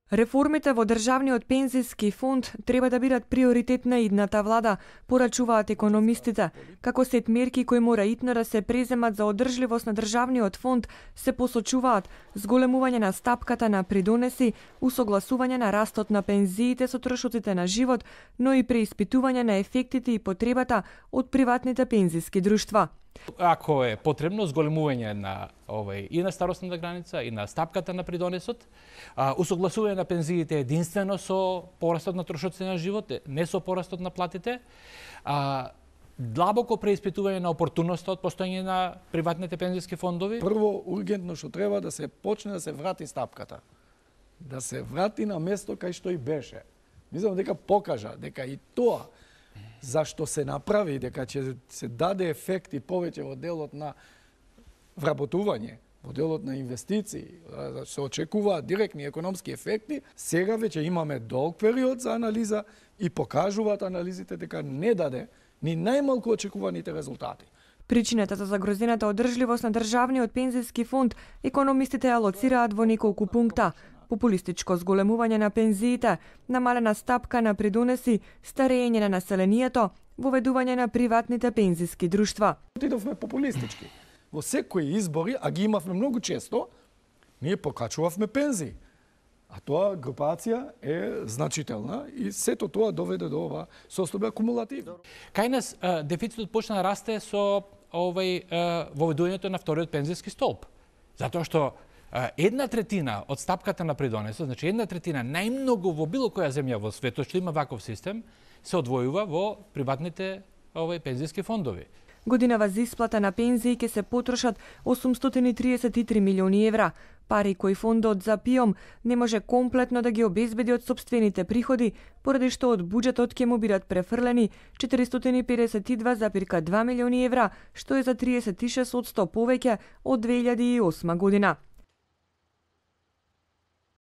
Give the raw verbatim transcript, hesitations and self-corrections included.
Реформите во државниот пензиски фонд треба да бидат приоритет на идната влада, порачуваат економистите. Како сет мерки кои мора итно да се преземат за одржливост на државниот фонд се посочуваат зголемување на стапката на придонеси, усогласување на растот на пензиите со трошоците на живот, но и преиспитување на ефектите и потребата од приватните пензиски друштва. Ако е потребно зголемување на овој и на старосната граница и на стапката на придонесот, а, усогласување на пензиите единствено со порастот на трошоците на живот, не со порастот на платите, а, длабоко преиспитување на опортуноста од постоење на приватните пензиски фондови. Прво, ургентно што треба да се почне да се врати стапката. Да се врати на место кај што и беше. Мислам дека покажа дека и тоа зашто се направи, дека ќе се даде ефект и повеќе во делот на вработување, во делот на инвестиции, се очекуваат директни економски ефекти, сега веќе имаме долг период за анализа и покажуваат анализите дека не даде ни најмалку очекуваните резултати. Причината за загрозената одржливост на државниот пензиски фонд економистите ја лоцираат во неколку пункта: популистичко зголемување на пензиите, намалена стапка на придонеси, старење на населението, воведување на приватните пензиски друштва. Отидовме популистички. Во секои избори, а ги имавме многу често, ние покачувавме пензии. А тоа групација е значителна и сето тоа доведе до ова состојба акумулативно. Кај нас а, дефицитот почна да расте со овој а, воведувањето на вториот пензиски столб. Затоа што а, една третина од стапката на придонесот, значи една третина најмногу во било која земја во светот што има ваков систем, се одвојува во приватните овој пензиски фондови. Годинава за исплата на пензии ќе се потрошат осумстотини и триесет и три милиони евра, пари кои фондот за ПИОМ не може комплетно да ги обезбеди од сопствените приходи, поради што од буџетот ќе му бидат префрлени четиристотини и педесет и два зарез два милиони евра, што е за триесет и шест одсто повеќе од две илјади и осма година.